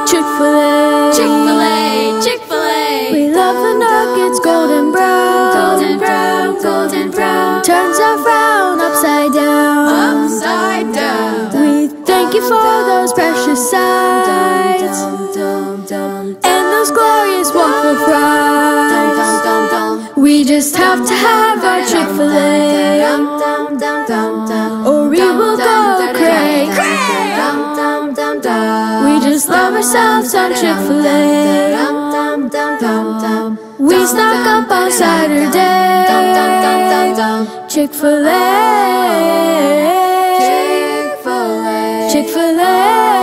Chick-fil-A, Chick-fil-A, Chick-fil-A. we love the nuggets, golden brown, golden brown, golden brown. turns our frown upside down, Upside down. We thank you for those precious sights and those glorious waffle fries. We just have to have our Chick-fil-A, or we will go cray. We just love ourselves some Chick-fil-A. We stock up on Saturday. Chick-fil-A, Chick-fil-A,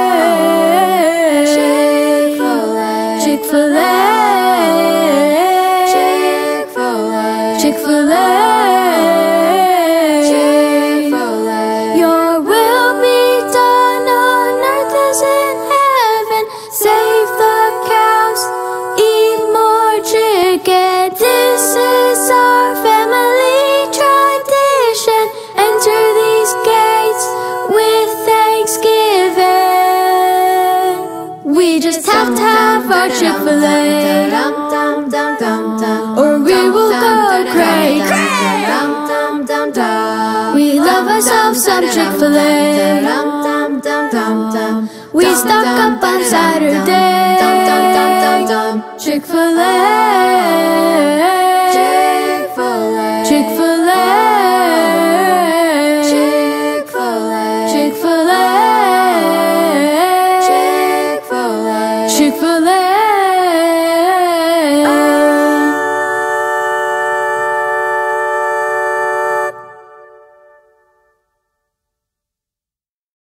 Chick-fil-A, Chick-fil-A. Your will be done on earth as in heaven. Save the cows, eat more chicken. This is our family tradition. Enter these gates with thanksgiving. We just have to have our Chick-fil-A, or we will go cray. We love ourselves some Chick-fil-A. We stock up on Saturday. Chick-fil-A.